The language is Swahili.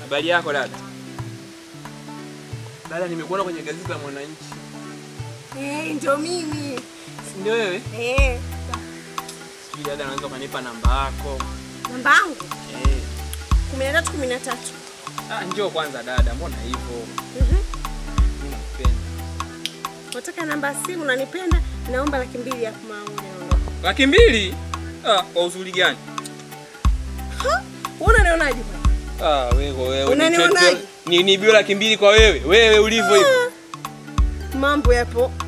Habari yako dada? Dada, nimekuona kwenye gazeti la Mwananchi. Ndio mimi. Ndio wewe? Sijui dada, unaweza kunipa namba yako? Namba yangu? 1313. Njoo kwanza dada, mbona hivyo? Ninakupenda. Unataka namba ya simu, unanipenda? Naomba 200,000 hapo maana. 200,000? Kwa uzuri gani? Unanionaje? Wewe. Unanionaje? Ni bila 200,000 kwa wewe. Wewe ulivyo hivyo. Mambo yapo.